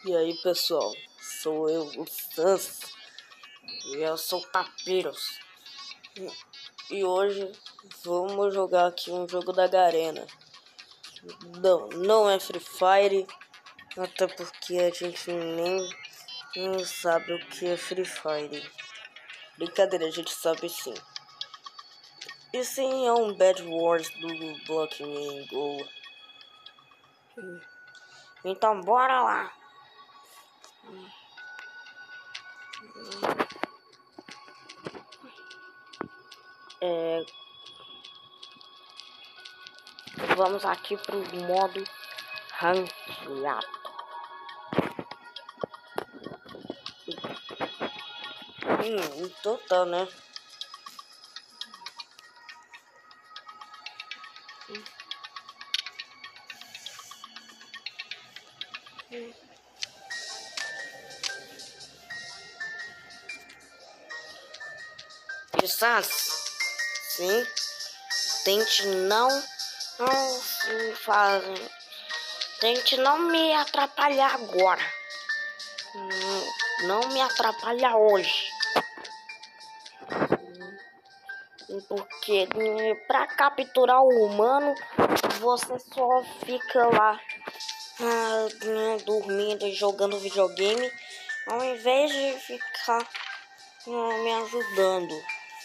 E aí pessoal, sou eu, o Sans, e eu sou o Papyrus. E hoje vamos jogar aqui um jogo da Garena. Não é Free Fire, até porque a gente nem sabe o que é Free Fire. Brincadeira, a gente sabe sim. E sim, é um Bed Wars do Block Me Go. Então bora lá. Vamos aqui pro modo ranqueado. Em total, né? Sans, sim, tente tente não me atrapalhar agora. Não me atrapalha hoje. Porque para capturar o humano, você só fica lá dormindo e jogando videogame, ao invés de ficar me ajudando.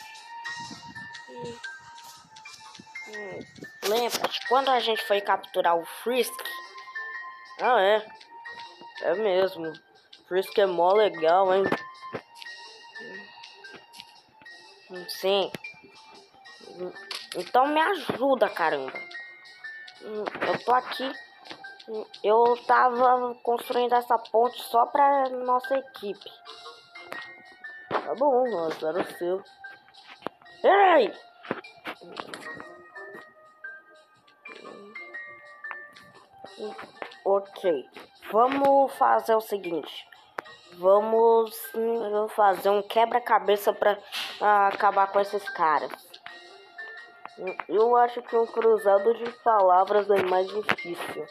Lembra-te, quando a gente foi capturar o Frisk? É mesmo. Frisk é mó legal, hein? Sim. Então me ajuda, caramba. Eu tô aqui. Eu tava construindo essa ponte só pra nossa equipe. Tá bom, nossa, era o seu. Ei! Ok. Vamos fazer o seguinte. Vamos fazer um quebra-cabeça pra acabar com esses caras. Eu acho que um cruzado de palavras é mais difícil.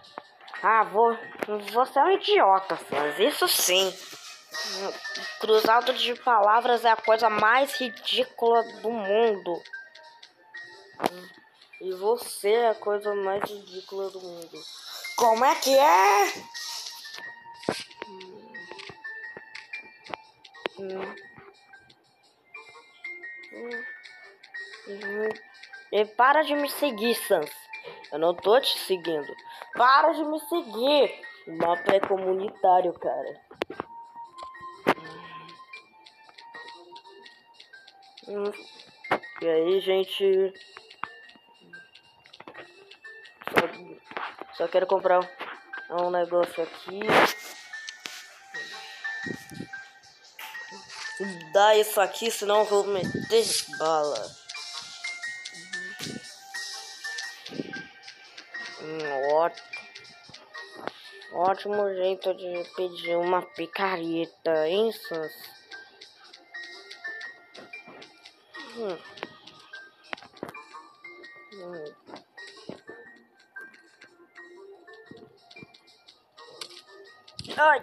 Você é um idiota, Sans. Isso sim. Cruzado de palavras é a coisa mais ridícula do mundo. E você é a coisa mais ridícula do mundo. Como é que é? E para de me seguir, Sans. Eu não tô te seguindo. Para de me seguir. O mapa é comunitário, cara. E aí, gente? Só quero comprar um negócio aqui. Dá isso aqui, senão eu vou meter bala. Ótimo jeito de pedir uma picareta, hein, Sans? Ai!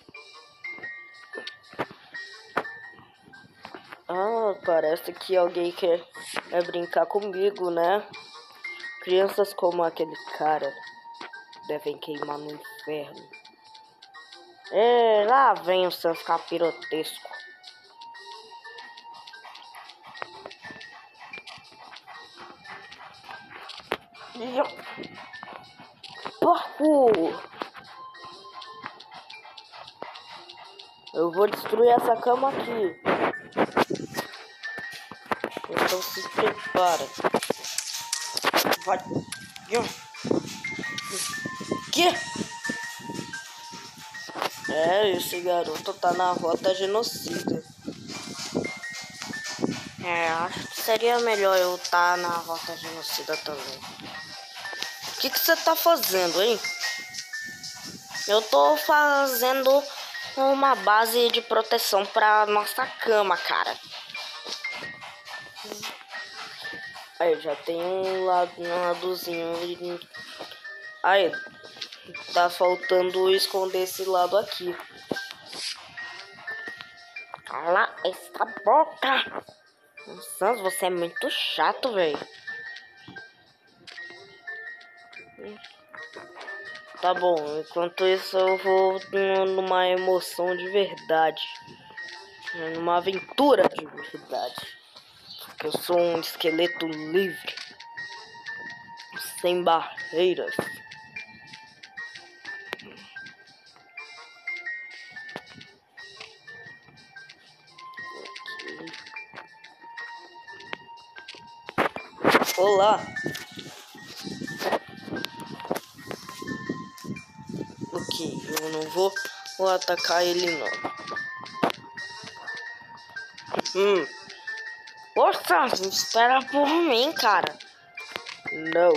Parece que alguém quer brincar comigo, né? Crianças como aquele cara devem queimar no inferno. Lá vem o Sans capirotesco. Porco! Eu vou destruir essa cama aqui. Então se prepara. Vai. Que? Esse garoto tá na rota genocida. Acho que seria melhor eu estar na rota genocida também. O que você tá fazendo, hein? Eu tô fazendo uma base de proteção pra nossa cama, cara. Aí, já tem um ladozinho. Aí, Tá faltando esconder esse lado aqui. Cala essa boca! Nossa, você é muito chato, velho. Tá bom, enquanto isso eu vou numa emoção de verdade. Numa aventura de verdade. Porque eu sou um esqueleto livre. Sem barreiras. Olá. Ok, eu não vou atacar ele não. Poxa, espera por mim, cara. Não.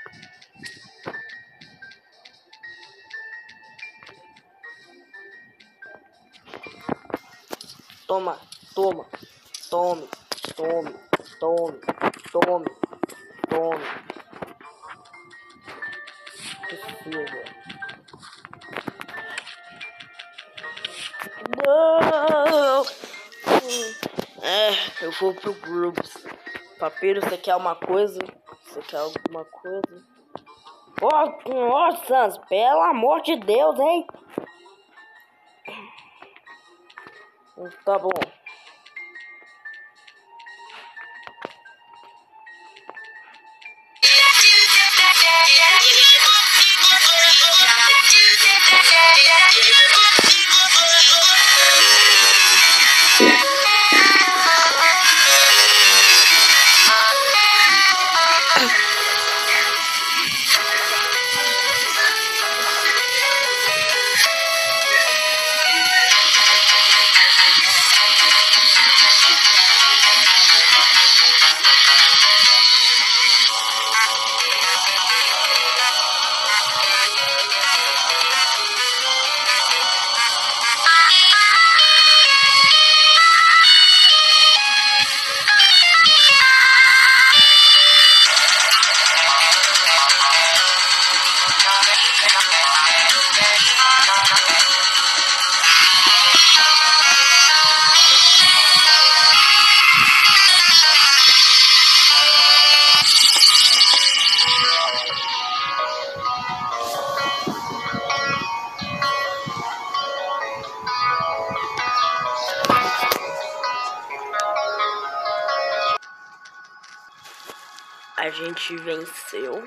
Toma, toma, tome, tome, tome, tome, tome. Precisa. Não! Eu vou pro Grubs. Papiro, você quer uma coisa? Você quer alguma coisa? Ô, Sans, pelo amor de Deus, hein? Tá bom. A gente venceu.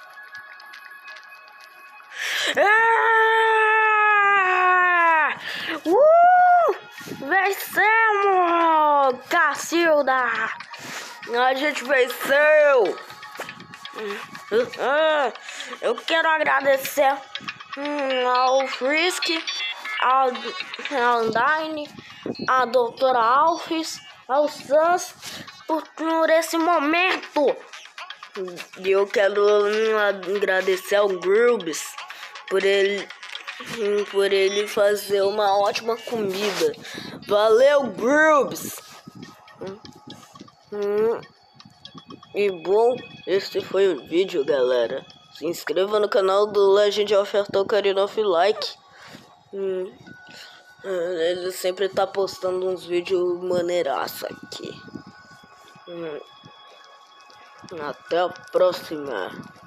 Vencemos! Cacilda! A gente venceu! Eu quero agradecer ao Frisk, ao Undyne, a Doutora Alphys, ao Sans por esse momento. E eu quero agradecer ao Grubs por ele fazer uma ótima comida. Valeu, Grubs! E bom, esse foi o vídeo, galera. Se inscreva no canal do Legend of Ocarina of Like. Ele sempre tá postando uns vídeos maneiraço aqui. Até a próxima.